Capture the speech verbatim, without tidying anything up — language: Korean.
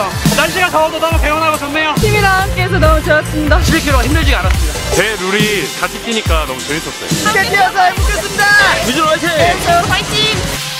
좋았죠. 날씨가 더워도 너무 개운하고 좋네요. 팀이랑 함께해서 너무 좋았습니다. 십일 킬로미터 힘들지가 않았습니다. 제 룰이 같이 뛰니까 너무 재밌었어요. 함께 뛰어서 행복했습니다. 위주로 화이팅! 네, 화이팅!